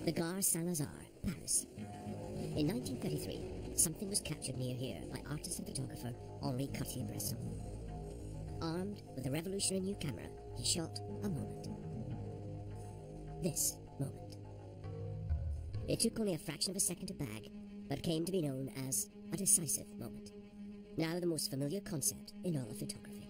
The Gare Saint-Lazare, Paris. In 1933, something was captured near here by artist and photographer Henri Cartier-Bresson. Armed with a revolutionary new camera, he shot a moment. This moment. It took only a fraction of a second to bag, but came to be known as a decisive moment. Now the most familiar concept in all of photography.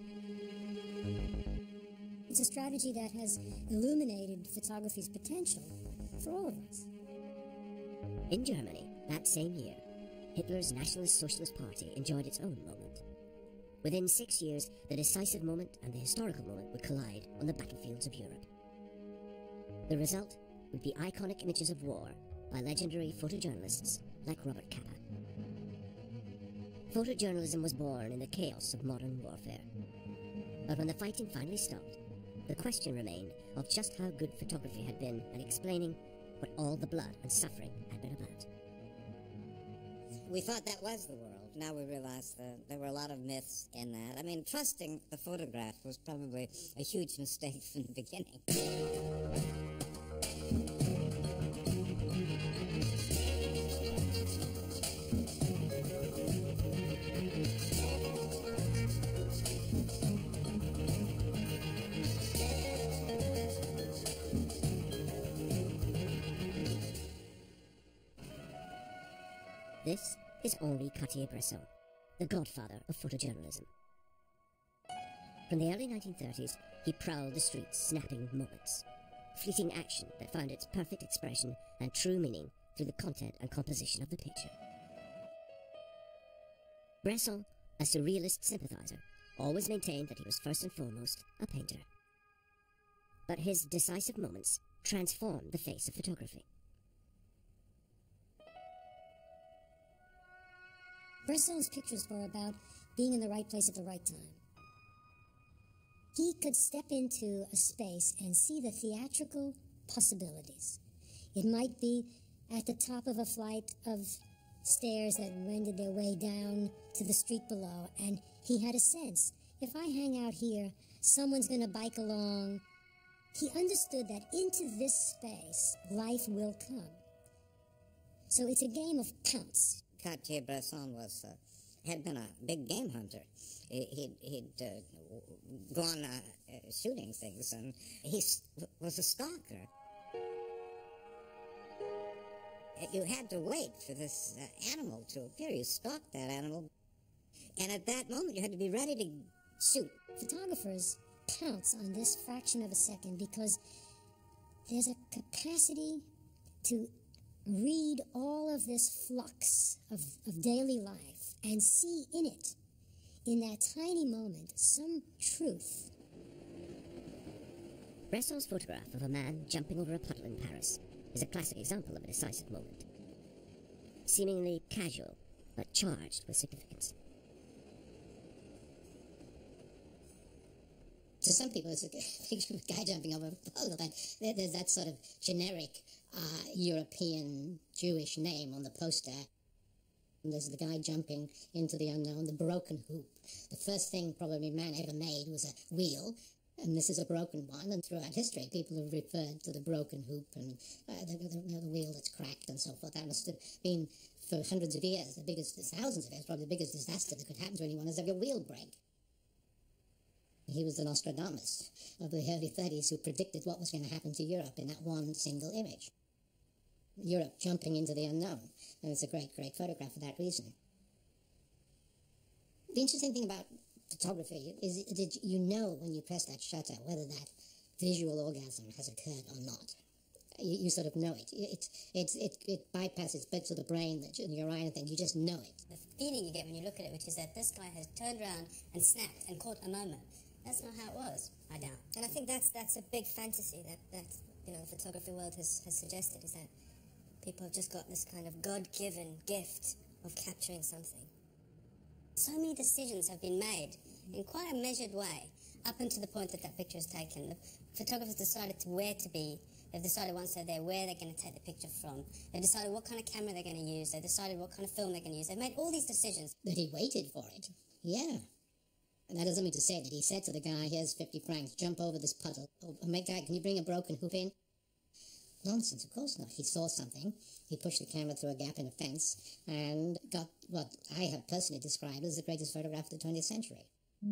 It's a strategy that has illuminated photography's potential for all of us. In Germany, that same year, Hitler's Nationalist Socialist Party enjoyed its own moment. Within 6 years, the decisive moment and the historical moment would collide on the battlefields of Europe. The result would be iconic images of war by legendary photojournalists like Robert Capa. Photojournalism was born in the chaos of modern warfare. But when the fighting finally stopped, the question remained of just how good photography had been at explaining what all the blood and suffering had been about. We thought that was the world. Now we realize that there were a lot of myths in that. I mean, trusting the photograph was probably a huge mistake from the beginning. This is Henri Cartier-Bresson, the godfather of photojournalism. From the early 1930s, he prowled the streets snapping moments, fleeting action that found its perfect expression and true meaning through the content and composition of the picture. Bresson, a surrealist sympathizer, always maintained that he was first and foremost a painter. But his decisive moments transformed the face of photography. Bresson's pictures were about being in the right place at the right time. He could step into a space and see the theatrical possibilities. It might be at the top of a flight of stairs that wended their way down to the street below, and he had a sense, if I hang out here, someone's going to bike along. He understood that into this space, life will come. So it's a game of pounce. Cartier-Bresson had been a big game hunter. He'd gone shooting things, and he was a stalker. You had to wait for this animal to appear. You stalked that animal, and at that moment you had to be ready to shoot. Photographers pounce on this fraction of a second because there's a capacity to read all of this flux of daily life and see in it, in that tiny moment, some truth. Bresson's photograph of a man jumping over a puddle in Paris is a classic example of a decisive moment. Seemingly casual, but charged with significance. To some people, it's a picture of a guy jumping over a puddle, and there's that sort of generic European Jewish name on the poster. And there's the guy jumping into the unknown, the broken hoop. The first thing probably man ever made was a wheel, and this is a broken one. And throughout history, people have referred to the broken hoop and the wheel that's cracked and so forth. That must have been, for hundreds of years, thousands of years, probably the biggest disaster that could happen to anyone is have your wheel break. He was the Nostradamus of the early 30s who predicted what was going to happen to Europe in that one single image. Europe jumping into the unknown. And it's a great, great photograph for that reason. The interesting thing about photography is that you know when you press that shutter whether that visual orgasm has occurred or not. You sort of know it. It bypasses bits of the brain that in your eye and thing. You just know it. The feeling you get when you look at it, which is that this guy has turned around and snapped and caught a moment. That's not how it was, I doubt. And I think that's a big fantasy that the photography world has suggested, is that people have just got this kind of God-given gift of capturing something. So many decisions have been made in quite a measured way up until the point that that picture is taken. The photographers decided where to be. They've decided once they're there where they're going to take the picture from. They've decided what kind of camera they're going to use. They've decided what kind of film they're going to use. They've made all these decisions. That he waited for it. Yeah. And that doesn't mean to say that he said to the guy, here's 50 francs, jump over this puddle. Oh, guy, can you bring a broken hoop in? Nonsense, of course not. He saw something, he pushed the camera through a gap in a fence, and got what I have personally described as the greatest photograph of the 20th century.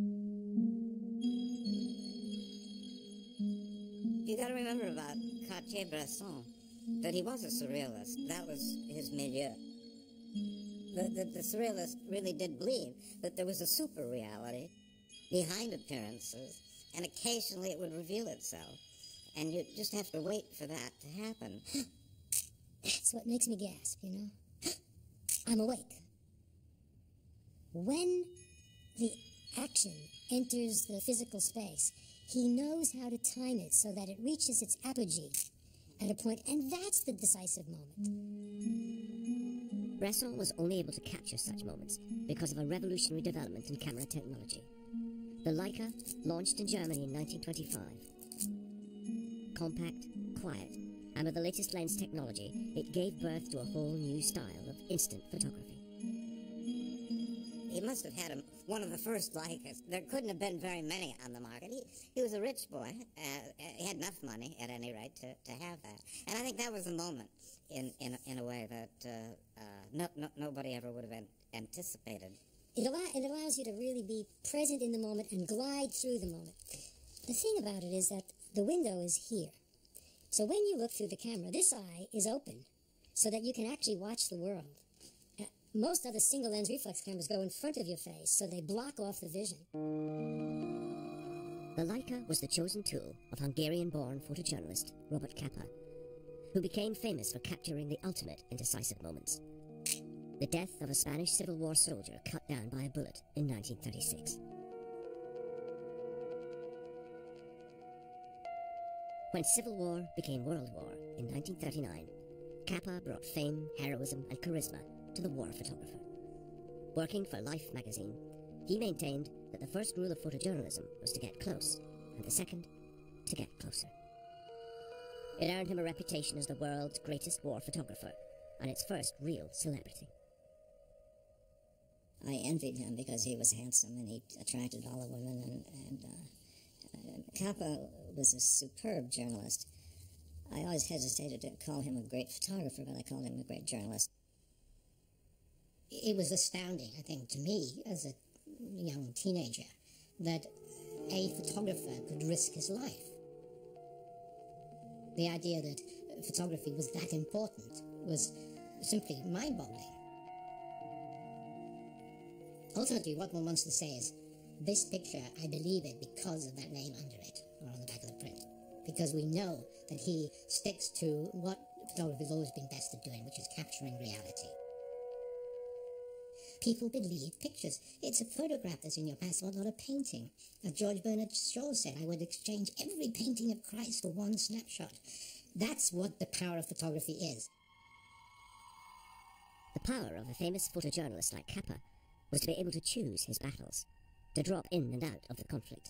You got to remember about Cartier-Bresson, that he was a surrealist. That was his milieu. The surrealists really did believe that there was a super reality behind appearances, and occasionally it would reveal itself. And you just have to wait for that to happen. That's what makes me gasp, you know? I'm awake. When the action enters the physical space, he knows how to time it so that it reaches its apogee at a point, and that's the decisive moment. Bresson was only able to capture such moments because of a revolutionary development in camera technology. The Leica, launched in Germany in 1925. Compact, quiet, and with the latest lens technology, it gave birth to a whole new style of instant photography. He must have had one of the first Leicas. There couldn't have been very many on the market. He was a rich boy. He had enough money, at any rate, to have that. And I think that was the moment, in a way that nobody ever would have anticipated. It allows you to really be present in the moment and glide through the moment. The thing about it is that the window is here. So when you look through the camera, this eye is open so that you can actually watch the world. Most other single-lens reflex cameras go in front of your face, so they block off the vision. The Leica was the chosen tool of Hungarian-born photojournalist Robert Capa, who became famous for capturing the ultimate in decisive moments. The death of a Spanish Civil War soldier cut down by a bullet in 1936. When Civil War became World War in 1939, Capa brought fame, heroism, and charisma to the war photographer. Working for Life magazine, he maintained that the first rule of photojournalism was to get close, and the second, to get closer. It earned him a reputation as the world's greatest war photographer, and its first real celebrity. I envied him because he was handsome and he attracted all the women, and Capa was a superb journalist. I always hesitated to call him a great photographer, but I called him a great journalist. It was astounding, I think, to me as a young teenager, that a photographer could risk his life. The idea that photography was that important was simply mind-boggling. Ultimately, what one wants to say is, this picture, I believe it because of that name under it, or on the back of the print. Because we know that he sticks to what photography has always been best at doing, which is capturing reality. People believe pictures. It's a photograph that's in your passport, not a painting. As George Bernard Shaw said, I would exchange every painting of Christ for one snapshot. That's what the power of photography is. The power of a famous photojournalist like Capa was to be able to choose his battles, to drop in and out of the conflict.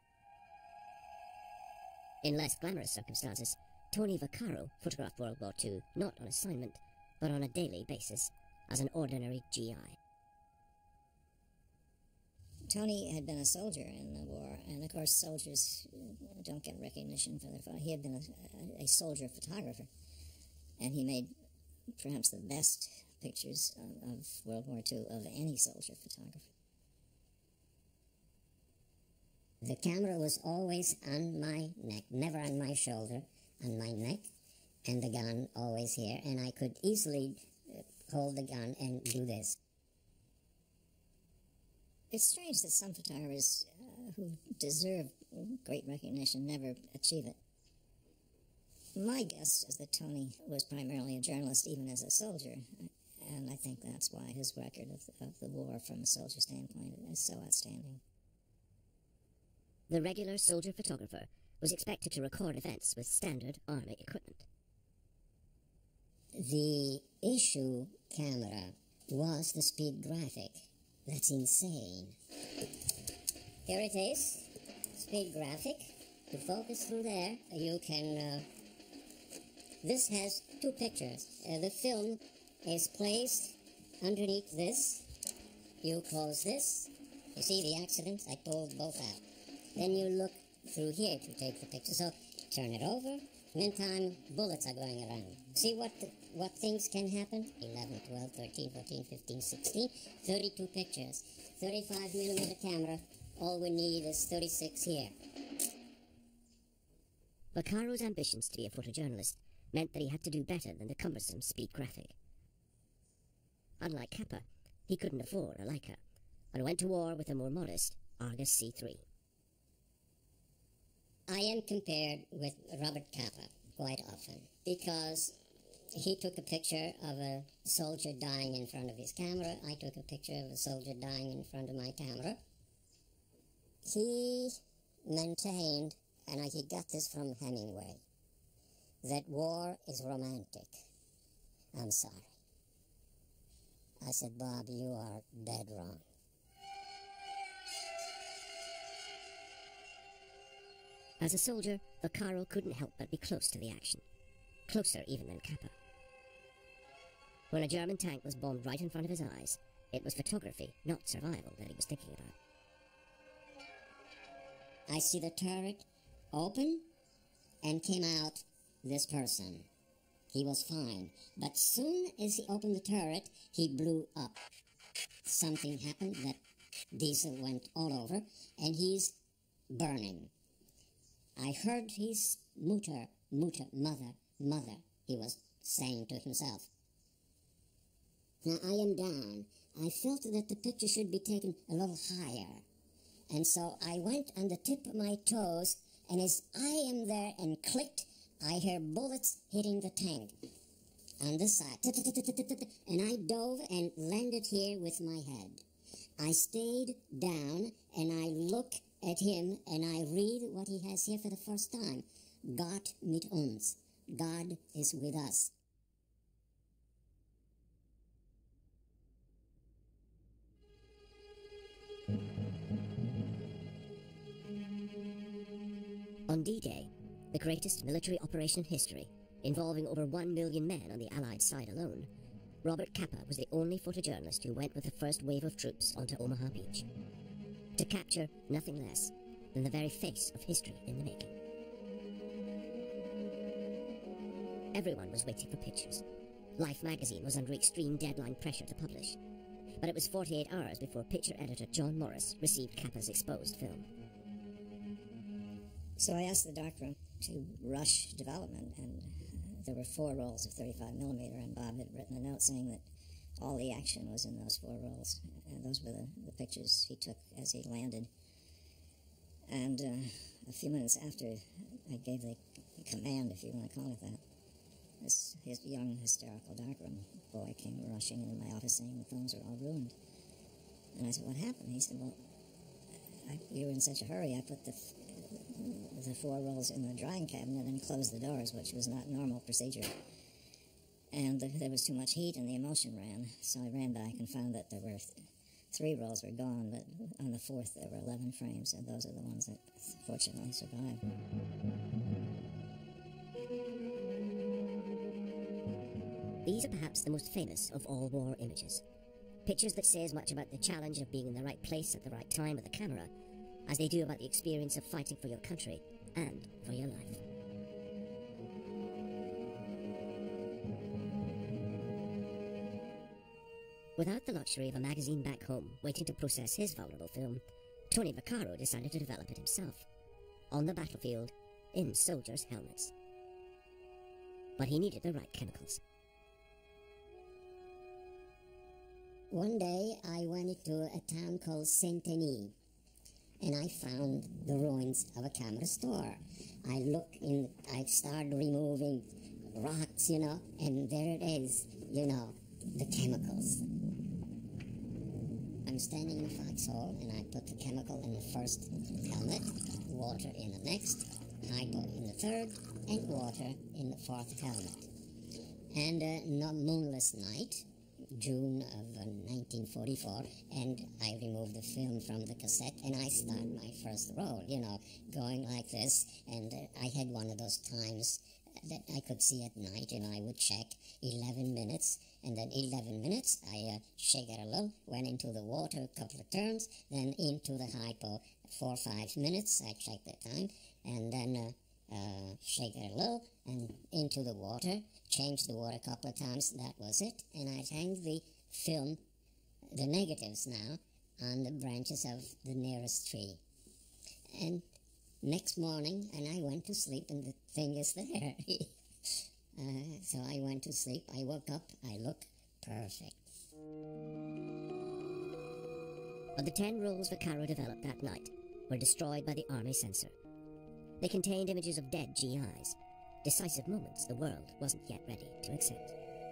In less glamorous circumstances, Tony Vaccaro photographed World War II not on assignment, but on a daily basis, as an ordinary GI. Tony had been a soldier in the war, and of course soldiers don't get recognition for their photo. He had been a soldier photographer, and he made perhaps the best pictures of World War II of any soldier photographer. The camera was always on my neck, never on my shoulder, on my neck, and the gun always here, and I could easily hold the gun and do this. It's strange that some photographers who deserve great recognition never achieve it. My guess is that Tony was primarily a journalist even as a soldier, and I think that's why his record of the war from a soldier standpoint is so outstanding. The regular soldier photographer was expected to record events with standard army equipment. The issue camera was the speed graphic. That's insane. Here it is, speed graphic. To focus through there, you can... this has two pictures. The film is placed underneath this. You close this. You see the accident? I pulled both out. Then you look through here to take the picture. So turn it over, Meantime, bullets are going around. See what things can happen? 11, 12, 13, 14, 15, 16, 32 pictures. 35mm camera. All we need is 36 here. Vaccaro's ambitions to be a photojournalist meant that he had to do better than the cumbersome Speed Graphic. Unlike Kappa, he couldn't afford a Leica, and went to war with a more modest Argus C3. I am compared with Robert Capa quite often because he took a picture of a soldier dying in front of his camera. I took a picture of a soldier dying in front of my camera. He maintained, and he got this from Hemingway, that war is romantic. I'm sorry. I said, Bob, you are dead wrong. As a soldier, Vaccaro couldn't help but be close to the action. Closer even than Kappa. When a German tank was bombed right in front of his eyes, it was photography, not survival, that he was thinking about. I see the turret open, and came out this person. He was fine, but soon as he opened the turret, he blew up. Something happened, that diesel went all over, and he's burning. I heard his Mutter, mother, he was saying to himself. Now I am down. I felt that the picture should be taken a little higher. And so I went on the tip of my toes, and as I am there and clicked, I hear bullets hitting the tank on the side. And I dove and landed here with my head. I stayed down, and I look at him, and I read what he has here for the first time. Gott mit uns. God is with us. On D-Day, the greatest military operation in history, involving over 1 million men on the Allied side alone, Robert Capa was the only photojournalist who went with the first wave of troops onto Omaha Beach, to capture nothing less than the very face of history in the making. Everyone was waiting for pictures. Life magazine was under extreme deadline pressure to publish, but it was 48 hours before picture editor John Morris received Capa's exposed film. So I asked the darkroom to rush development, and there were 4 rolls of 35mm, and Bob had written a note saying that all the action was in those 4 rolls. And those were the pictures he took as he landed. And a few minutes after I gave the command, if you want to call it that, this young, hysterical darkroom boy came rushing into my office saying the phones were all ruined. And I said, what happened? He said, well, you were in such a hurry, I put the 4 rolls in the drying cabinet and closed the doors, which was not normal procedure. And there was too much heat and the emulsion ran, so I ran back and found that there were 3 rolls were gone, but on the 4th there were 11 frames, and those are the ones that fortunately survived. These are perhaps the most famous of all war images. Pictures that say as much about the challenge of being in the right place at the right time with a camera as they do about the experience of fighting for your country and for your life. Without the luxury of a magazine back home waiting to process his vulnerable film, Tony Vaccaro decided to develop it himself, on the battlefield, in soldiers' helmets. But he needed the right chemicals. One day I went to a town called Saint-Denis, and I found the ruins of a camera store. I started removing rocks, and there it is, the chemicals. I'm standing in a foxhole, and I put the chemical in the first helmet, water in the next, hypo in the third, and water in the 4th helmet. And a moonless night, June of 1944, and I removed the film from the cassette, and I started my first roll, going like this, and I had one of those times that I could see at night, I would check 11 minutes, and then 11 minutes, I shake it a little, went into the water a couple of turns, then into the hypo 4 or 5 minutes, I checked the time, and then shake it low and into the water, change the water a couple of times, that was it, and I'd hang the film, the negatives now, on the branches of the nearest tree. And next morning, and I went to sleep, and the thing is there. So I went to sleep, I woke up, I look perfect. But the 10 rolls Vaccaro developed that night were destroyed by the army censor. They contained images of dead GIs, decisive moments the world wasn't yet ready to accept.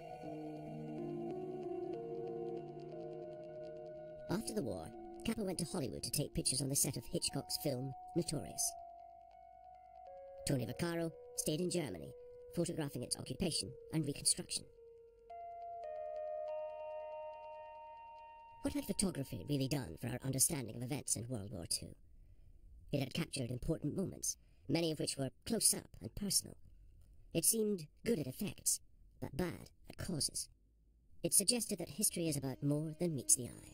After the war, Capra went to Hollywood to take pictures on the set of Hitchcock's film Notorious. Tony Vaccaro stayed in Germany, photographing its occupation and reconstruction. What had photography really done for our understanding of events in World War II? It had captured important moments, many of which were close up and personal. It seemed good at effects, but bad at causes. It suggested that history is about more than meets the eye.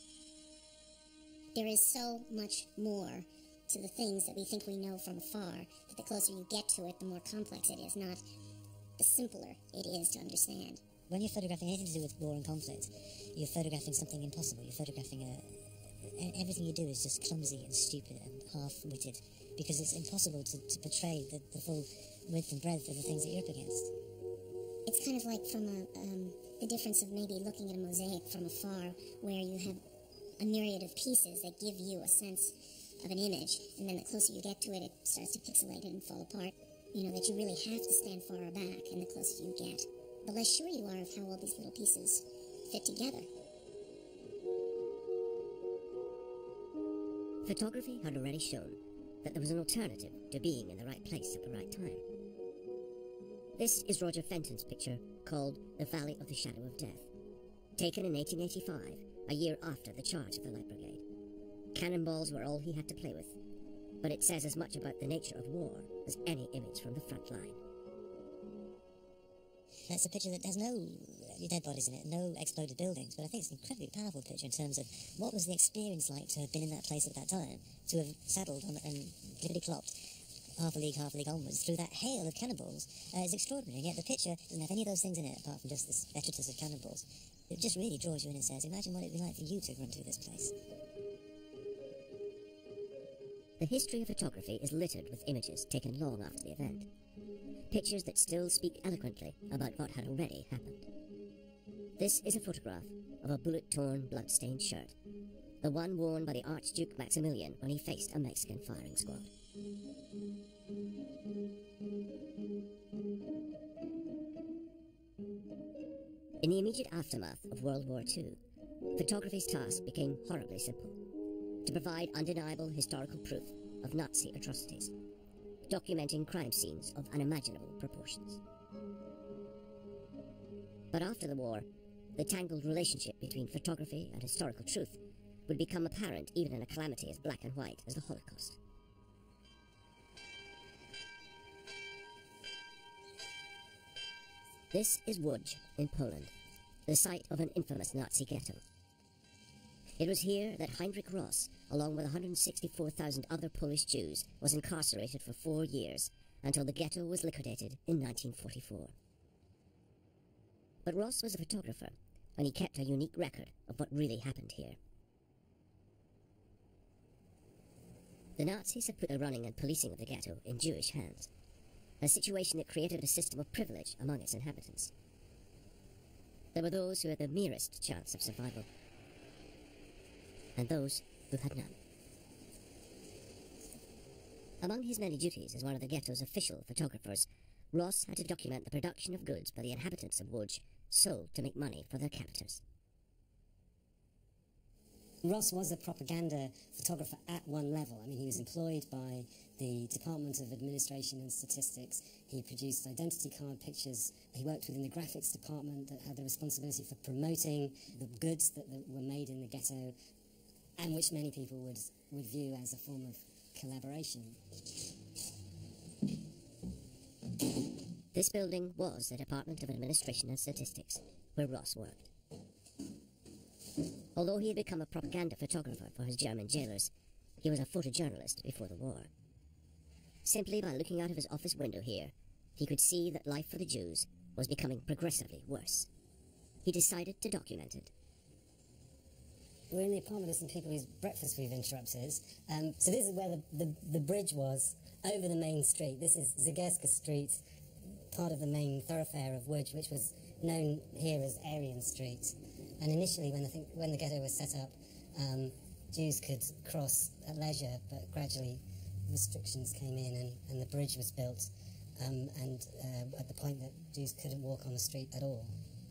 There is so much more to the things that we think we know from afar, that the closer you get to it, the more complex it is, not the simpler it is to understand. When you're photographing anything to do with war and conflict, you're photographing something impossible. You're photographing everything you do is just clumsy and stupid and half-witted, because it's impossible to portray the full width and breadth of the things that you're up against. It's kind of like from the difference of maybe looking at a mosaic from afar, where you have a myriad of pieces that give you a sense of an image, and then the closer you get to it, it starts to pixelate and fall apart. You know, that you really have to stand far back, and the closer you get, the less sure you are of how all these little pieces fit together. Photography had already shown that there was an alternative to being in the right place at the right time. This is Roger Fenton's picture called The Valley of the Shadow of Death, taken in 1885, a year after the charge of the Light Brigade. Cannonballs were all he had to play with, but it says as much about the nature of war as any image from the front line. That's a picture that has no dead bodies in it, no exploded buildings, but I think it's an incredibly powerful picture in terms of what was the experience like to have been in that place at that time, to have saddled on and clippity-clopped half a league onwards through that hail of cannonballs is extraordinary, and yet the picture doesn't have any of those things in it apart from just this detritus of cannonballs. It just really draws you in and says, imagine what it would be like for you to run through this place. The history of photography is littered with images taken long after the event. Pictures that still speak eloquently about what had already happened. This is a photograph of a bullet-torn, blood-stained shirt, the one worn by the Archduke Maximilian when he faced a Mexican firing squad. In the immediate aftermath of World War II, photography's task became horribly simple: to provide undeniable historical proof of Nazi atrocities, documenting crime scenes of unimaginable proportions. But after the war, the tangled relationship between photography and historical truth would become apparent even in a calamity as black and white as the Holocaust. This is Łódź in Poland, the site of an infamous Nazi ghetto. It was here that Heinrich Ross, along with 164,000 other Polish Jews, was incarcerated for 4 years, until the ghetto was liquidated in 1944. But Ross was a photographer, and he kept a unique record of what really happened here. The Nazis had put the running and policing of the ghetto in Jewish hands, a situation that created a system of privilege among its inhabitants. There were those who had the merest chance of survival, and those who had none. Among his many duties as one of the ghetto's official photographers, Ross had to document the production of goods by the inhabitants of Łódź, sold to make money for their captors. Ross was a propaganda photographer at one level. I mean, he was employed by the Department of Administration and Statistics. He produced identity card pictures. He worked within the graphics department that had the responsibility for promoting the goods that were made in the ghetto, and which many people would view as a form of collaboration. This building was the Department of Administration and Statistics, where Ross worked. Although he had become a propaganda photographer for his German jailers, he was a photojournalist before the war. simply by looking out of his office window here, he could see that life for the Jews was becoming progressively worse. He decided to document it. We're in the apartment of some people whose breakfast we've interrupted. So this is where the bridge was, over the main street. This is Zagierska Street, part of the main thoroughfare of Łódź, which was known here as Aryan Street. And initially, when the ghetto was set up, Jews could cross at leisure, but gradually restrictions came in and the bridge was built, at the point that Jews couldn't walk on the street at all.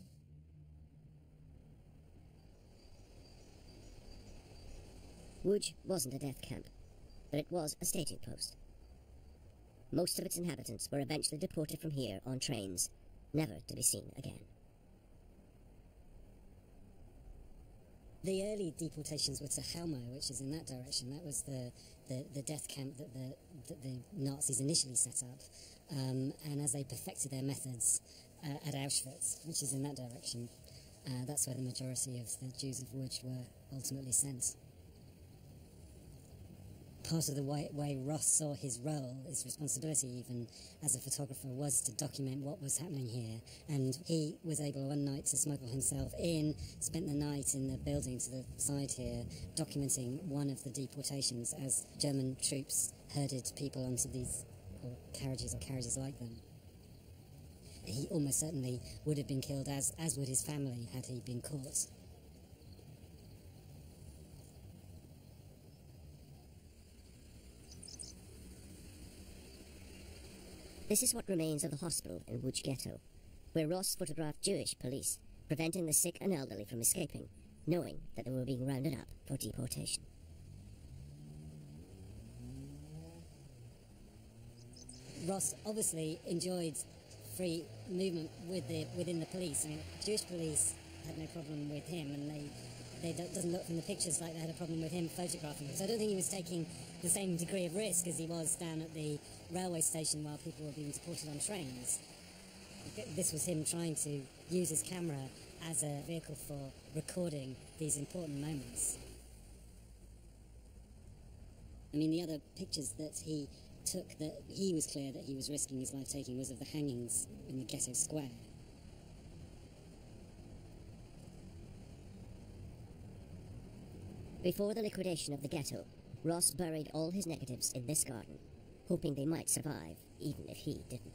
Łódź wasn't a death camp, but it was a staging post. Most of its inhabitants were eventually deported from here on trains, never to be seen again. The early deportations were to Helmo, which is in that direction. That was the death camp that the Nazis initially set up. And as they perfected their methods at Auschwitz, which is in that direction, that's where the majority of the Jews of Łódź were ultimately sent. Part of the way Ross saw his role, his responsibility even as a photographer, was to document what was happening here. And he was able one night to smuggle himself in, spent the night in the building to the side here, documenting one of the deportations as German troops herded people onto these carriages like them. He almost certainly would have been killed, as would his family, had he been caught. This is what remains of the hospital in Łódź Ghetto, where Ross photographed Jewish police preventing the sick and elderly from escaping, knowing that they were being rounded up for deportation. Ross obviously enjoyed free movement within the police. I mean, Jewish police had no problem with him, and it doesn't look from the pictures like they had a problem with him photographing them. So I don't think he was taking the same degree of risk as he was down at the railway station while people were being deported on trains. This was him trying to use his camera as a vehicle for recording these important moments. I mean, the other pictures that he took that he was clear that he was risking his life taking was of the hangings in the ghetto square. Before the liquidation of the ghetto, Ross buried all his negatives in this garden, hoping they might survive, even if he didn't.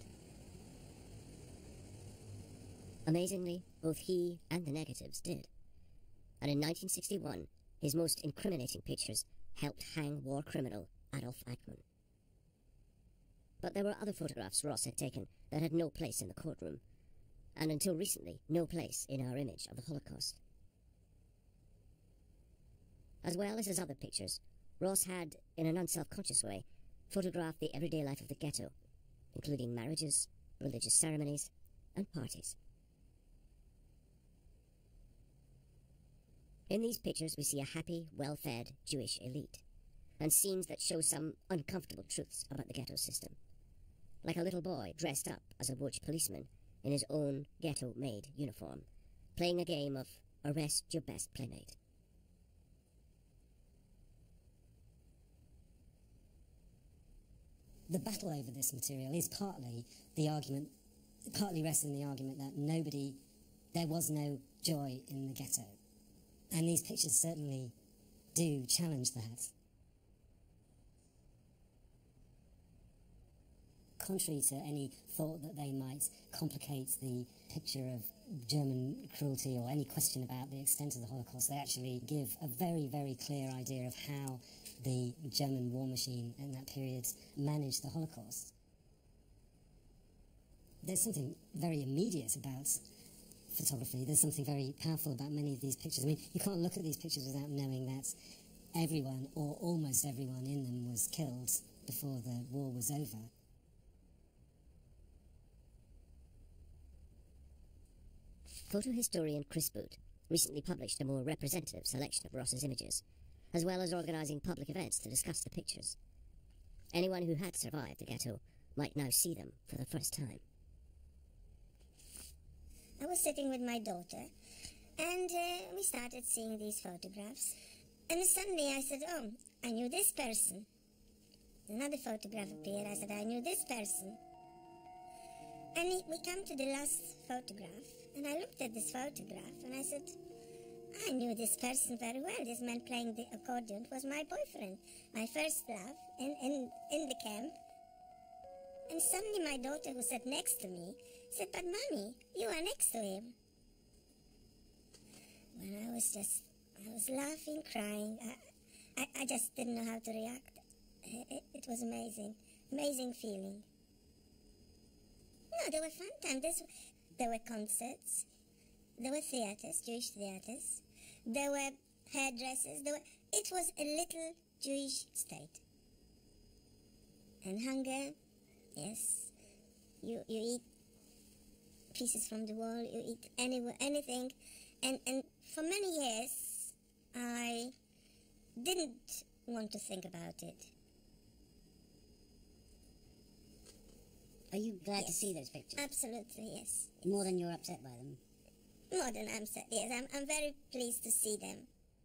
Amazingly, both he and the negatives did. And in 1961, his most incriminating pictures helped hang war criminal Adolf Eichmann. But there were other photographs Ross had taken that had no place in the courtroom, and until recently, no place in our image of the Holocaust. As well as his other pictures, Ross had, in an unself-conscious way, photographed the everyday life of the ghetto, including marriages, religious ceremonies, and parties. In these pictures we see a happy, well-fed Jewish elite, and scenes that show some uncomfortable truths about the ghetto system, like a little boy dressed up as a Łódź policeman in his own ghetto-made uniform, playing a game of Arrest Your Best Playmate. The battle over this material is partly resting in the argument that there was no joy in the ghetto. And these pictures certainly do challenge that. Contrary to any thought that they might complicate the picture of German cruelty or any question about the extent of the Holocaust, they actually give a very, very clear idea of how the German war machine in that period managed the Holocaust. There's something very immediate about photography. There's something very powerful about many of these pictures. I mean, you can't look at these pictures without knowing that everyone, or almost everyone in them, was killed before the war was over. Photo historian Chris Boot recently published a more representative selection of Ross's images, as well as organising public events to discuss the pictures. Anyone who had survived the ghetto might now see them for the first time. I was sitting with my daughter, and we started seeing these photographs. And suddenly I said, oh, I knew this person. Another photograph appeared. I said, I knew this person. And we come to the last photograph, and I looked at this photograph, and I said, I knew this person very well. This man playing the accordion was my boyfriend, my first love in the camp. And suddenly my daughter, who sat next to me, said, but Mommy, you are next to him. Well, I was laughing, crying. I just didn't know how to react. It was amazing feeling. No, there were fun times. There were concerts. There were theaters, Jewish theaters. There were hairdressers. It was a little Jewish state. And hunger, yes. You eat pieces from the wall. You eat anything. And for many years, I didn't want to think about it. Are you glad to see those pictures? Absolutely, yes. More than you're upset by them? More than I'm upset, yes. I'm very pleased to see them.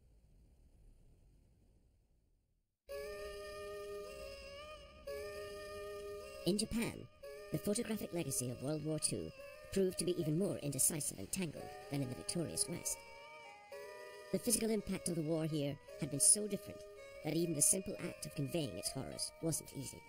In Japan, the photographic legacy of World War II proved to be even more indecisive and tangled than in the victorious West. The physical impact of the war here had been so different that even the simple act of conveying its horrors wasn't easy.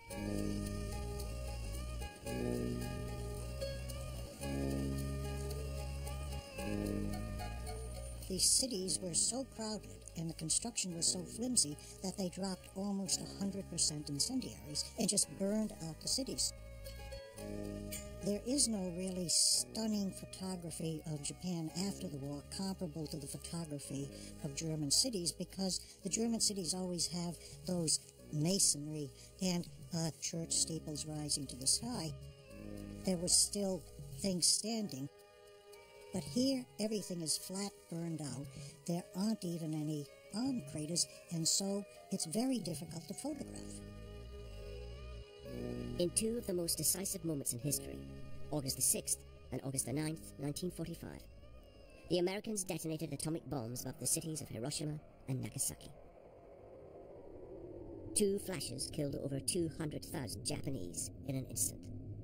These cities were so crowded and the construction was so flimsy that they dropped almost 100% incendiaries and just burned out the cities. There is no really stunning photography of Japan after the war comparable to the photography of German cities, because the German cities always have those masonry and church steeples rising to the sky. There were still things standing. But here, everything is flat, burned out. There aren't even any bomb craters, and so it's very difficult to photograph. In two of the most decisive moments in history, August the 6th and August the 9th, 1945, the Americans detonated atomic bombs above the cities of Hiroshima and Nagasaki. Two flashes killed over 200,000 Japanese in an instant.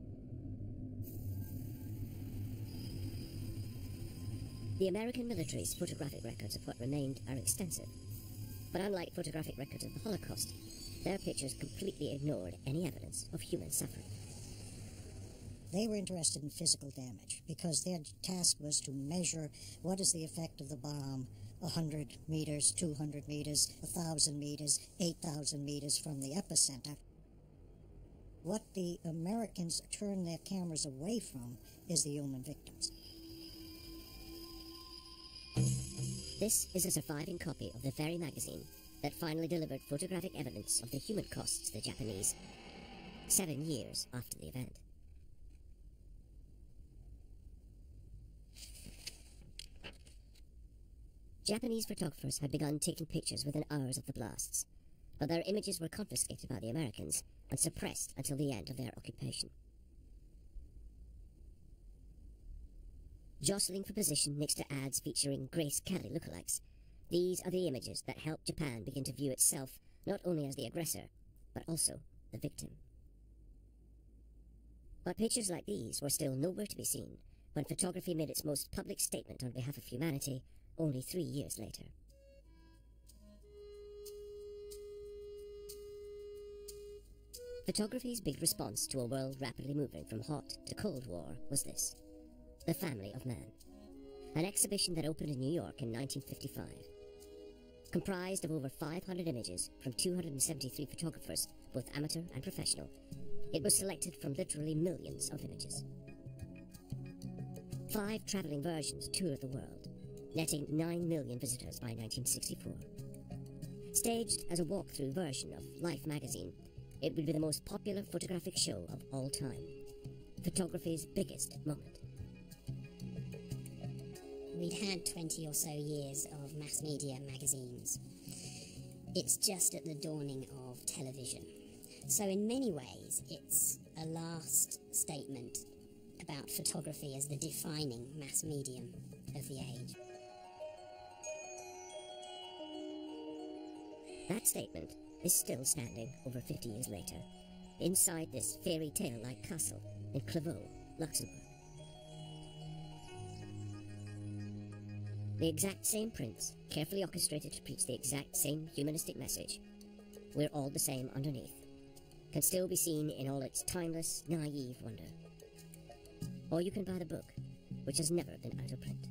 The American military's photographic records of what remained are extensive, but unlike photographic records of the Holocaust, their pictures completely ignored any evidence of human suffering. They were interested in physical damage because their task was to measure what is the effect of the bomb 100 meters, 200 meters, 1,000 meters, 8,000 meters from the epicenter. What the Americans turned their cameras away from is the human victims. This is a surviving copy of the very magazine that finally delivered photographic evidence of the human costs to the Japanese 7 years after the event. Japanese photographers had begun taking pictures within hours of the blasts, but their images were confiscated by the Americans and suppressed until the end of their occupation. Jostling for position next to ads featuring Grace Kelly lookalikes, these are the images that helped Japan begin to view itself not only as the aggressor, but also the victim. But pictures like these were still nowhere to be seen when photography made its most public statement on behalf of humanity only 3 years later. Photography's big response to a world rapidly moving from hot to cold war was this: The Family of Man, an exhibition that opened in New York in 1955. Comprised of over 500 images from 273 photographers, both amateur and professional, it was selected from literally millions of images. 5 traveling versions toured the world, netting 9 million visitors by 1964. Staged as a walkthrough version of Life magazine, it would be the most popular photographic show of all time, photography's biggest moment. We'd had 20 or so years of mass media magazines. It's just at the dawning of television. So in many ways, it's a last statement about photography as the defining mass medium of the age. That statement is still standing over 50 years later, inside this fairy tale-like castle in Clairvaux, Luxembourg. The exact same prints, carefully orchestrated to preach the exact same humanistic message, "We're all the same underneath," can still be seen in all its timeless, naive wonder. Or you can buy the book, which has never been out of print.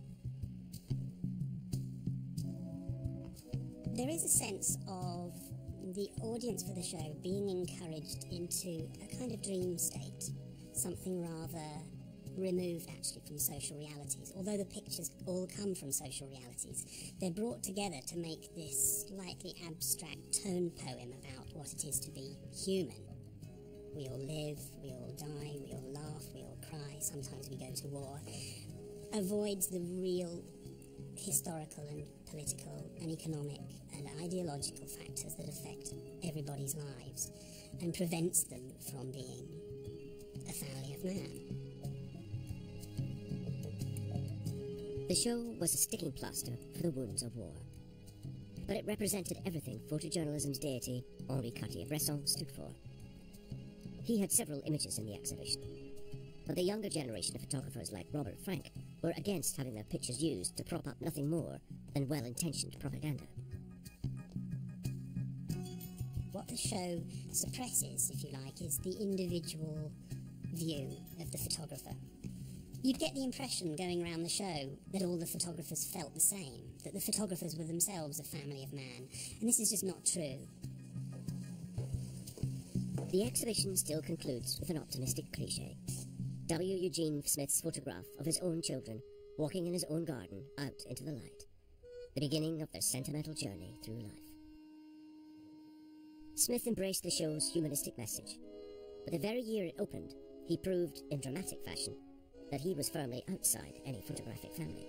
There is a sense of the audience for the show being encouraged into a kind of dream state, something rather removed actually from social realities. Although the pictures all come from social realities, they're brought together to make this slightly abstract tone poem about what it is to be human. We all live, we all die, we all laugh, we all cry, sometimes we go to war. Avoids the real historical and political and economic and ideological factors that affect everybody's lives and prevents them from being a family of man. The show was a sticking plaster for the wounds of war, but it represented everything photojournalism's deity, Henri Cartier-Bresson, stood for. He had several images in the exhibition, but the younger generation of photographers like Robert Frank were against having their pictures used to prop up nothing more than well-intentioned propaganda. What the show suppresses, if you like, is the individual view of the photographer. You'd get the impression going around the show that all the photographers felt the same, that the photographers were themselves a family of man, and this is just not true. The exhibition still concludes with an optimistic cliché. W. Eugene Smith's photograph of his own children walking in his own garden out into the light, the beginning of their sentimental journey through life. Smith embraced the show's humanistic message, but the very year it opened, he proved in dramatic fashion that he was firmly outside any photographic family.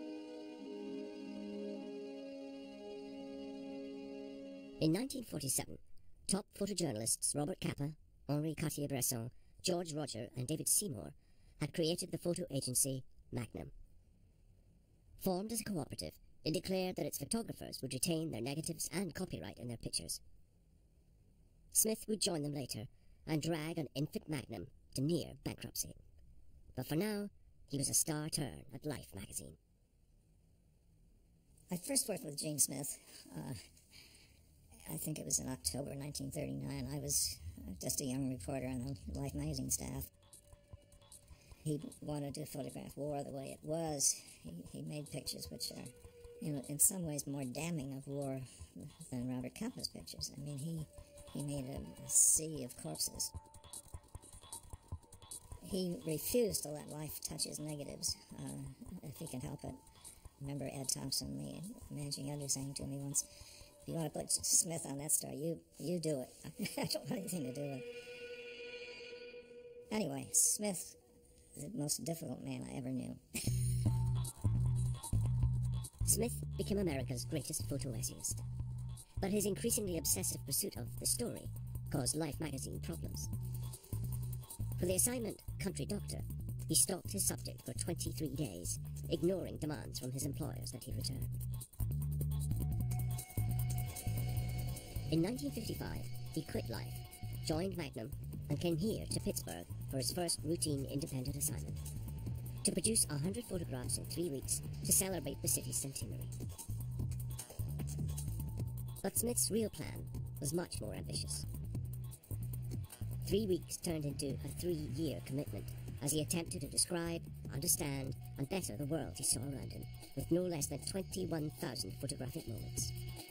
In 1947, top photojournalists Robert Capa, Henri Cartier-Bresson, George Roger and David Seymour had created the photo agency Magnum. Formed as a cooperative, it declared that its photographers would retain their negatives and copyright in their pictures. Smith would join them later and drag an infant Magnum to near bankruptcy. But for now, he was a star turn at Life magazine. I first worked with Gene Smith. I think it was in October 1939. I was just a young reporter on the Life magazine staff. He wanted to photograph war the way it was. He made pictures which are, in some ways more damning of war than Robert Capa's pictures. I mean, he made a sea of corpses. He refused to let Life touch his negatives, if he could help it. I remember Ed Thompson, the managing editor, saying to me once, "If you want to put Smith on that story, you do it. I don't want anything to do with it." Anyway, Smith is the most difficult man I ever knew. Smith became America's greatest photo essayist, but his increasingly obsessive pursuit of the story caused Life magazine problems. For the assignment Country Doctor, he stalked his subject for 23 days, ignoring demands from his employers that he return. In 1955, he quit Life, joined Magnum, and came here to Pittsburgh for his first routine independent assignment, to produce 100 photographs in 3 weeks to celebrate the city's centenary. But Smith's real plan was much more ambitious. 3 weeks turned into a 3-year commitment as he attempted to describe, understand, and better the world he saw around him, with no less than 21,000 photographic moments.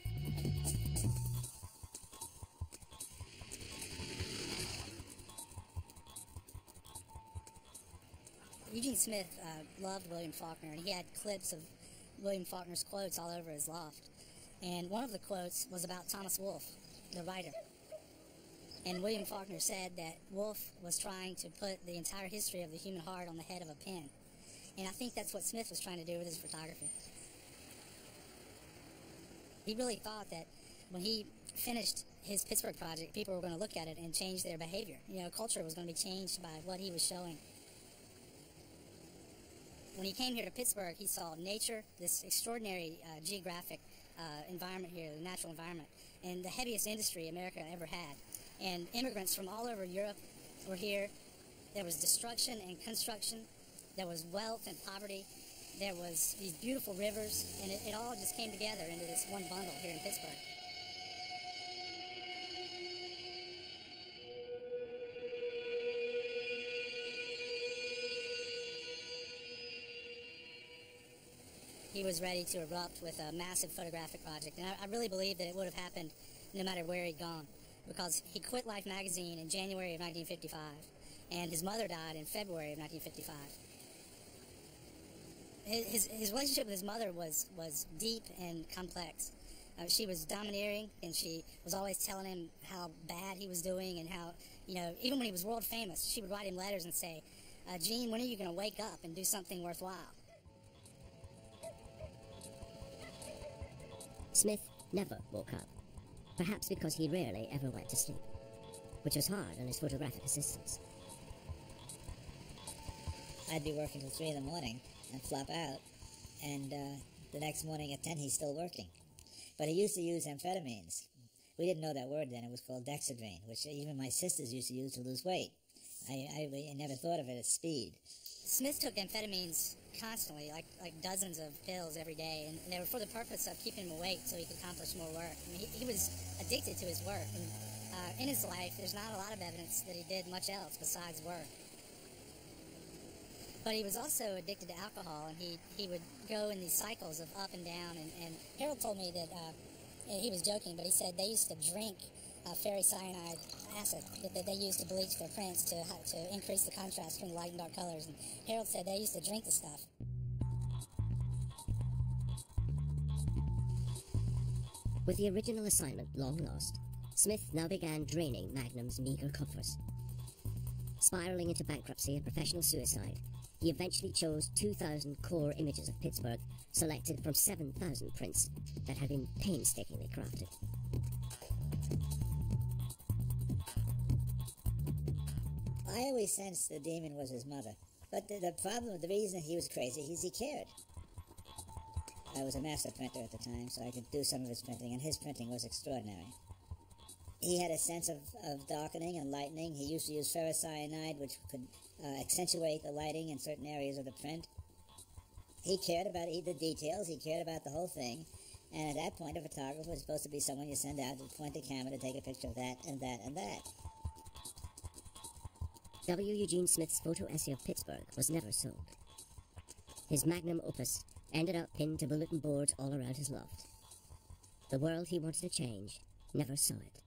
Eugene Smith loved William Faulkner, and he had clips of William Faulkner's quotes all over his loft. And one of the quotes was about Thomas Wolfe, the writer. And William Faulkner said that Wolfe was trying to put the entire history of the human heart on the head of a pen. And I think that's what Smith was trying to do with his photography. He really thought that when he finished his Pittsburgh project, people were going to look at it and change their behavior. Culture was going to be changed by what he was showing. When he came here to Pittsburgh, he saw nature, this extraordinary geographic environment here, the natural environment, and the heaviest industry America ever had. And immigrants from all over Europe were here. There was destruction and construction. There was wealth and poverty. There was these beautiful rivers, and it all just came together into this one bundle here in Pittsburgh. He was ready to erupt with a massive photographic project, and I really believe that it would have happened no matter where he'd gone, because he quit Life magazine in January of 1955, and his mother died in February of 1955. His relationship with his mother was deep and complex. She was domineering, and she was always telling him how bad he was doing, and how, even when he was world famous, she would write him letters and say, Gene, when are you going to wake up and do something worthwhile? Smith never woke up, perhaps because he rarely ever went to sleep, which was hard on his photographic assistants. I'd be working till 3 in the morning and flop out, and the next morning at 10 he's still working. But he used to use amphetamines. We didn't know that word then. It was called dexedrine, which even my sisters used to use to lose weight. I never thought of it as speed. Smith took amphetamines constantly, like dozens of pills every day, and they were for the purpose of keeping him awake so he could accomplish more work. I mean, he was addicted to his work, and in his life, there's not a lot of evidence that he did much else besides work. But he was also addicted to alcohol, and he would go in these cycles of up and down, and Harold told me that, he was joking, but he said they used to drink ferricyanide acid that they used to bleach their prints to increase the contrast between light and dark colors. And Harold said they used to drink the stuff. With the original assignment long lost, Smith now began draining Magnum's meager coffers. Spiraling into bankruptcy and professional suicide, he eventually chose 2,000 core images of Pittsburgh, selected from 7,000 prints that had been painstakingly crafted. I always sensed the demon was his mother. But the problem, the reason he was crazy is he cared. I was a master printer at the time, so I could do some of his printing, and his printing was extraordinary. He had a sense of darkening and lightening. He used to use ferrocyanide, which could accentuate the lighting in certain areas of the print. He cared about the details. He cared about the whole thing. And at that point, a photographer was supposed to be someone you send out to point the camera to take a picture of that and that and that. W. Eugene Smith's photo essay of Pittsburgh was never sold. His magnum opus ended up pinned to bulletin boards all around his loft. The world he wanted to change never saw it.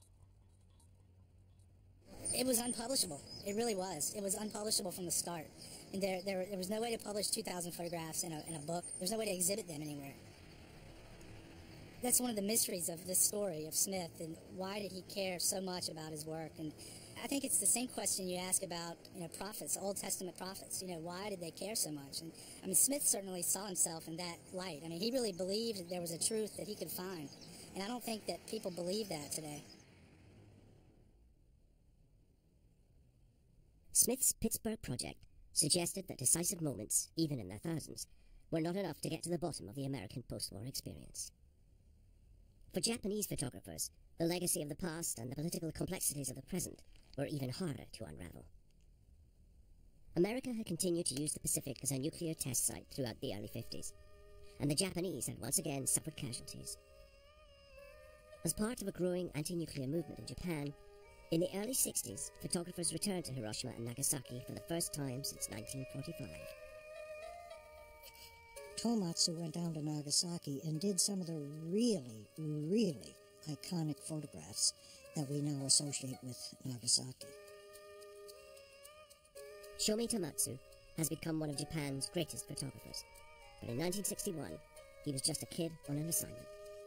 It was unpublishable. It really was. It was unpublishable from the start. And there was no way to publish 2,000 photographs in a book. There's no way to exhibit them anywhere. That's one of the mysteries of this story of Smith, and why did he care so much about his work? And I think it's the same question you ask about, prophets, Old Testament prophets. Why did they care so much? And I mean, Smith certainly saw himself in that light. I mean, he really believed that there was a truth that he could find. And I don't think that people believe that today. Smith's Pittsburgh project suggested that decisive moments, even in their thousands, were not enough to get to the bottom of the American post-war experience. For Japanese photographers, the legacy of the past and the political complexities of the present were even harder to unravel. America had continued to use the Pacific as a nuclear test site throughout the early 50s, and the Japanese had once again suffered casualties. As part of a growing anti-nuclear movement in Japan, in the early 60s, photographers returned to Hiroshima and Nagasaki for the first time since 1945. Tomatsu went down to Nagasaki and did some of the really, really iconic photographs that we now associate with Nagasaki. Shomi Tomatsu has become one of Japan's greatest photographers, but in 1961, he was just a kid on an assignment.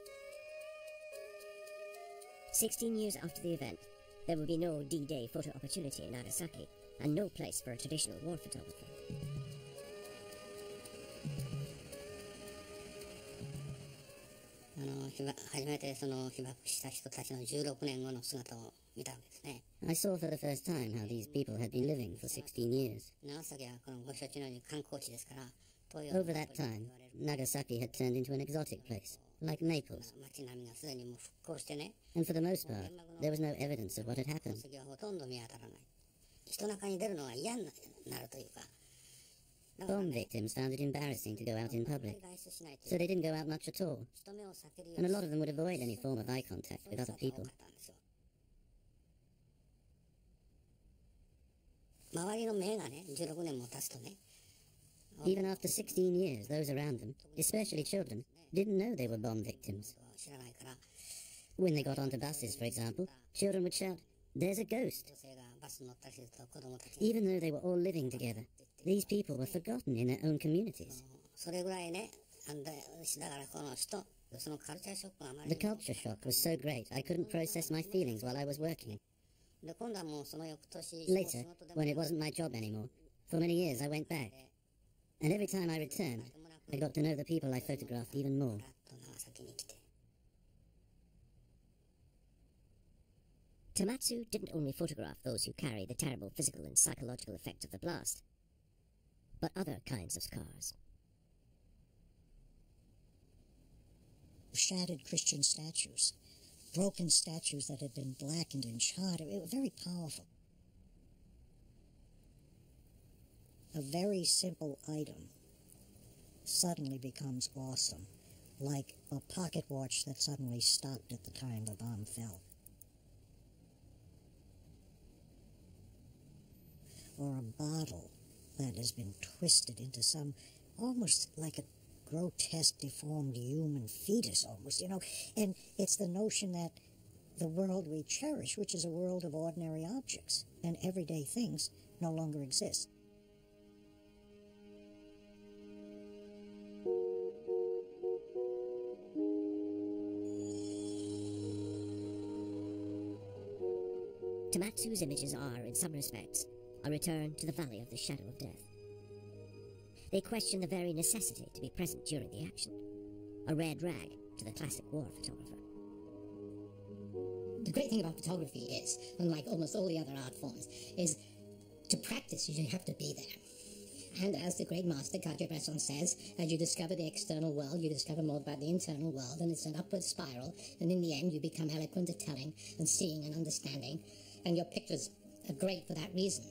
16 years after the event, there would be no D-Day photo opportunity in Nagasaki, and no place for a traditional war photographer. I saw for the first time how these people had been living for 16 years. Over that time, Nagasaki had turned into an exotic place, like Naples. And for the most part, there was no evidence of what had happened. Bomb victims found it embarrassing to go out in public, so they didn't go out much at all, and a lot of them would avoid any form of eye contact with other people. Even after 16 years, those around them, especially children, didn't know they were bomb victims. When they got onto buses, for example, children would shout, "There's a ghost!" Even though they were all living together, these people were forgotten in their own communities. The culture shock was so great I couldn't process my feelings while I was working. Later, when it wasn't my job anymore, for many years I went back. And every time I returned, I got to know the people I photographed even more. Tomatsu didn't only photograph those who carry the terrible physical and psychological effects of the blast, but other kinds of scars. Shattered Christian statues, broken statues that had been blackened and charred. It was very powerful. A very simple item suddenly becomes awesome, like a pocket watch that suddenly stopped at the time the bomb fell. Or a bottle that has been twisted into some, almost like a grotesque, deformed human fetus almost, and it's the notion that the world we cherish, which is a world of ordinary objects and everyday things, no longer exists. Tomatsu's images are, in some respects, a return to the valley of the shadow of death. They question the very necessity to be present during the action, a red rag to the classic war photographer. The great thing about photography is, unlike almost all the other art forms, is to practice you have to be there. And as the great master Cartier-Bresson says, as you discover the external world, you discover more about the internal world, and it's an upward spiral, and in the end you become eloquent at telling and seeing and understanding, and your pictures are great for that reason.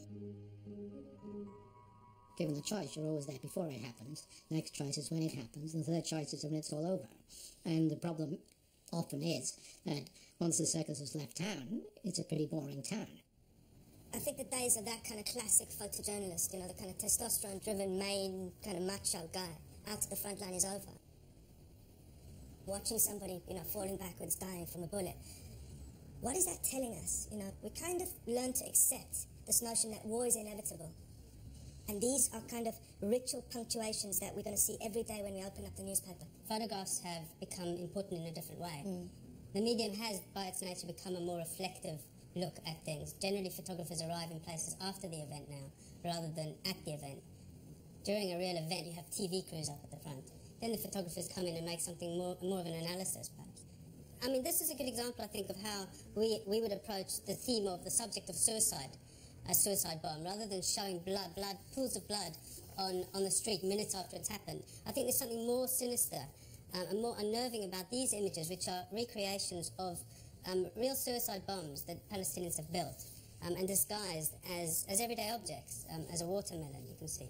Given the choice, you're always there before it happens. Next choice is when it happens, and the third choice is when it's all over. And the problem often is that once the circus has left town, it's a pretty boring town. I think the days of that kind of classic photojournalist, the kind of testosterone-driven, main, kind of macho guy, out to the front line is over. Watching somebody, falling backwards, dying from a bullet. What is that telling us? We kind of learn to accept this notion that war is inevitable. And these are kind of ritual punctuations that we're going to see every day when we open up the newspaper. Photographs have become important in a different way. The medium has, by its nature, become a more reflective look at things. Generally, photographers arrive in places after the event now, rather than at the event. During a real event, you have TV crews up at the front. Then the photographers come in and make something more of an analysis, perhaps. I mean, this is a good example, I think, of how we would approach the theme of the subject of suicide, a suicide bomb, rather than showing pools of blood on the street minutes after it's happened. I think there's something more sinister and more unnerving about these images, which are recreations of real suicide bombs that Palestinians have built and disguised as everyday objects, as a watermelon, you can see.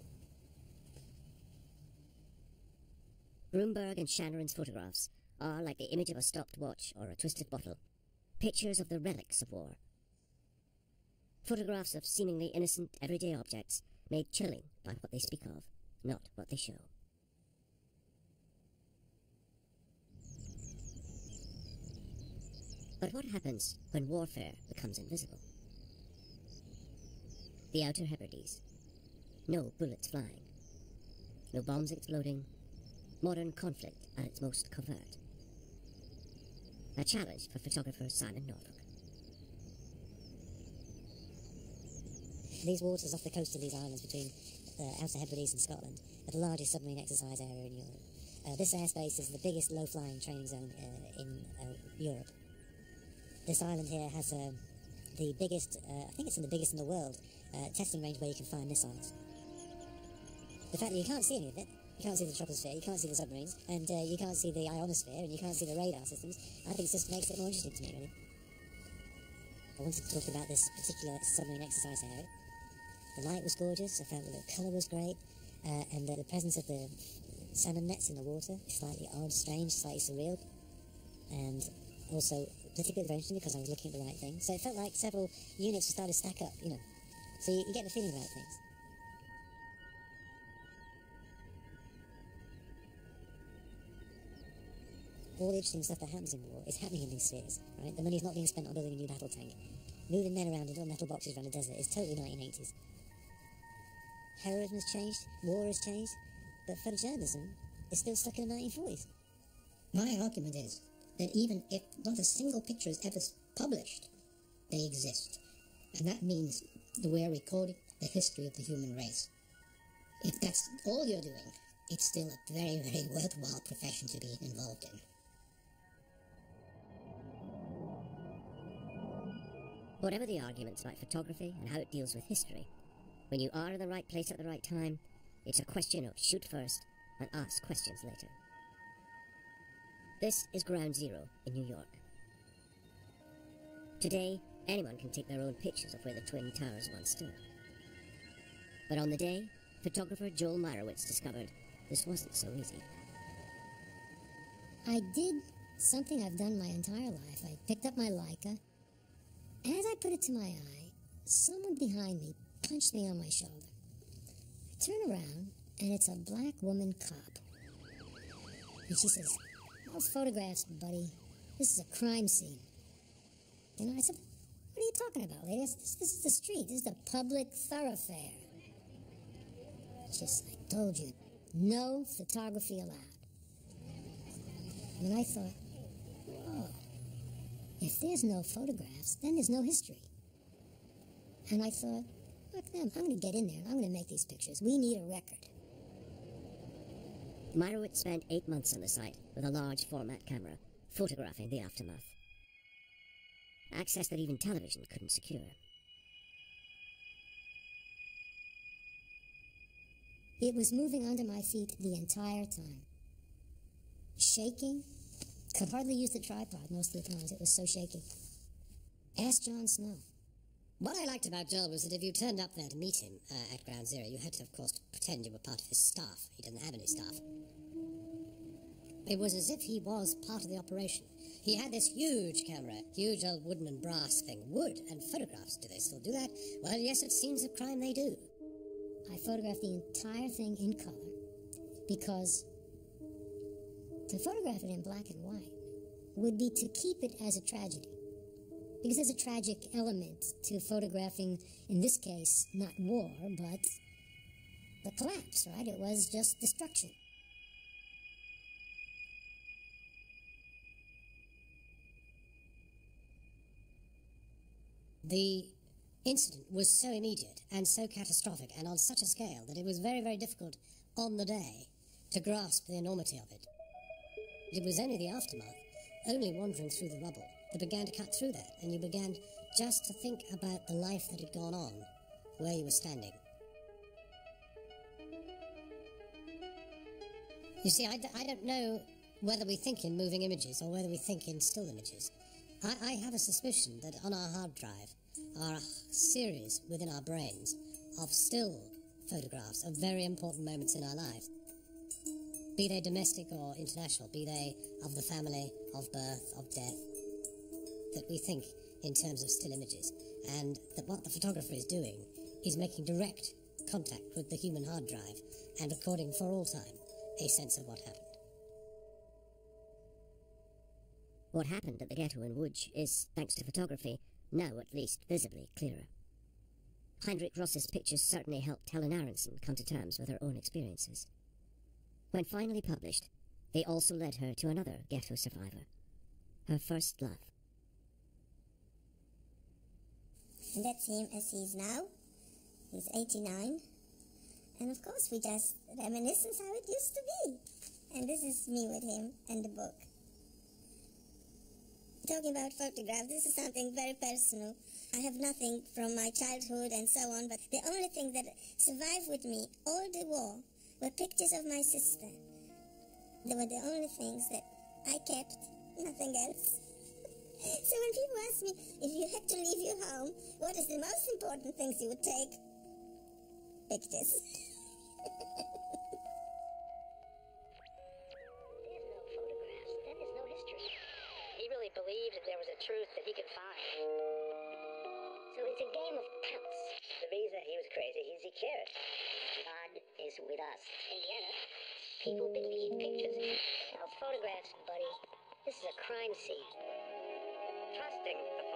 Brumberg and Shanneran's photographs are like the image of a stopped watch or a twisted bottle, pictures of the relics of war. Photographs of seemingly innocent everyday objects made chilling by what they speak of, not what they show. But what happens when warfare becomes invisible? The Outer Hebrides. No bullets flying. No bombs exploding. Modern conflict at its most covert. A challenge for photographer Simon Norfolk. These waters off the coast of these islands between Outer Hebrides and Scotland are the largest submarine exercise area in Europe. This airspace is the biggest low-flying training zone in Europe. This island here has the biggest, I think it's the biggest in the world, testing range where you can fire missiles. The fact that you can't see any of it You can't see the troposphere, you can't see the submarines, and you can't see the ionosphere, and you can't see the radar systems. I think it just makes it more interesting to me, really. I wanted to talk about this particular submarine exercise area. The light was gorgeous, I felt that the colour was great, and the presence of the salmon nets in the water, slightly odd, strange, slightly surreal, and also politically very interesting because I was looking at the right thing. So it felt like several units started to stack up, you know. So you get the feeling about things. All the interesting stuff that happens in war is happening in these spheres, right? The money is not being spent on building a new battle tank. Moving men around in little metal boxes around the desert is totally 1980s. Heroism has changed, war has changed, but photojournalism is still stuck in the 1940s. My argument is that even if not a single picture is ever published, they exist. And that means that we're recording the history of the human race. If that's all you're doing, it's still a very, very worthwhile profession to be involved in. Whatever the arguments about photography and how it deals with history, when you are in the right place at the right time, it's a question of shoot first and ask questions later. This is Ground Zero in New York. Today, anyone can take their own pictures of where the Twin Towers once stood. But on the day, photographer Joel Meyerowitz discovered this wasn't so easy. I did something I've done my entire life. I picked up my Leica. As I put it to my eye, someone behind me punched me on my shoulder. I turn around, and it's a black woman cop. And she says, "No photographs, buddy. This is a crime scene." And I said, "What are you talking about, lady? This is the street. This is the public thoroughfare." She says, "I told you, no photography allowed." And I thought, whoa. If there's no photographs, then there's no history. And I thought, fuck them, I'm going to get in there and I'm going to make these pictures. We need a record. Meyerowitz spent 8 months on the site with a large format camera, photographing the aftermath. Access that even television couldn't secure. It was moving under my feet the entire time. Shaking. Could hardly use the tripod most of the times. It was so shaky. Ask John Snow. What I liked about Joel was that if you turned up there to meet him at Ground Zero, you had to, of course, pretend you were part of his staff. He didn't have any staff. It was as if he was part of the operation. He had this huge camera, huge old wooden and brass thing. Wood and photographs. Do they still do that? Well, yes, at scenes of crime they do. I photographed the entire thing in color because to photograph it in black and white would be to keep it as a tragedy. Because there's a tragic element to photographing, in this case, not war, but the collapse, right? It was just destruction. The incident was so immediate and so catastrophic and on such a scale that it was very, very difficult on the day to grasp the enormity of it. It was only the aftermath, only wandering through the rubble, that began to cut through that, and you began just to think about the life that had gone on where you were standing. You see, I don't know whether we think in moving images or whether we think in still images. I have a suspicion that on our hard drive are a series within our brains of still photographs of very important moments in our lives. Be they domestic or international, be they of the family, of birth, of death, that we think in terms of still images. And that what the photographer is doing is making direct contact with the human hard drive and recording for all time a sense of what happened. What happened at the ghetto in Łódź is, thanks to photography, now at least visibly clearer. Heinrich Ross's pictures certainly helped Helen Aronson come to terms with her own experiences. When finally published, they also led her to another ghetto survivor, her first love. And that's him as he is now. He's 89. And of course we just reminisce how it used to be. And this is me with him and the book. Talking about photographs, this is something very personal. I have nothing from my childhood and so on, but the only thing that survived with me all the war were pictures of my sister. They were the only things that I kept, nothing else. So when people ask me, if you had to leave your home, what is the most important things you would take? Pictures. There's no photographs. Then there's no history. He really believed that there was a truth that he could find. So it's a game of pounce. The reason he was crazy is he cared. God is with us. Indiana, people believe pictures. Now, photographs, buddy. This is a crime scene. Trusting the